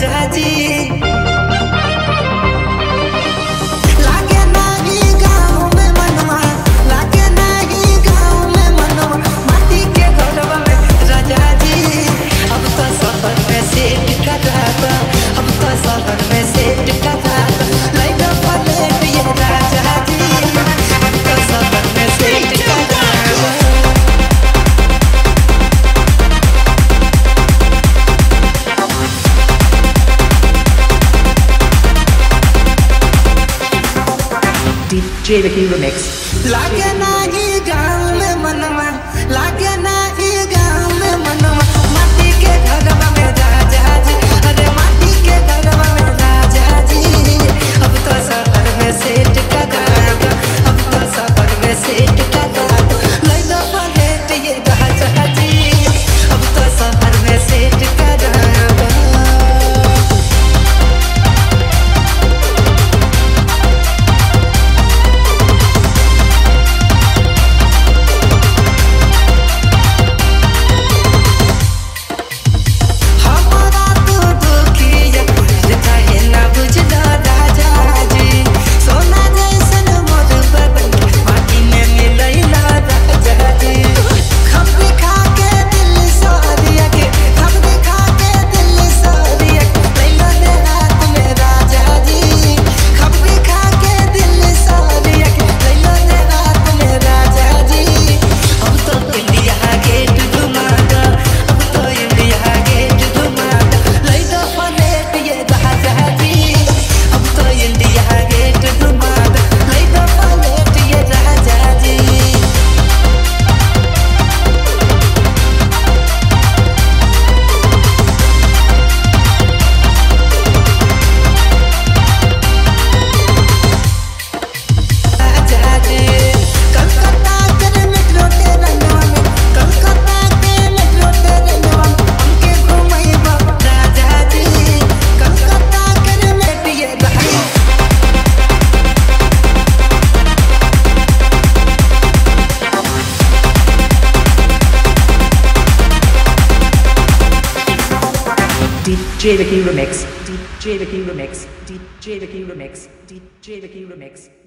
राजा जी। DJ Vicky Remix। लागे नाही गाँव में मनवा, लागे नाही गाँव में मनवा, माटी के घरवा में राजा जी। अरे माटी के घरवा में राजा जी। अब तो शहर में सेठ का गाँव, अब तो शहर में सेठ का गाँव। लैला पलेट ये राजा जी, अब तो शहर में सेठ का गाँव। DJ Vicky Remix, DJ Vicky Remix, DJ Vicky Remix, DJ Vicky Remix.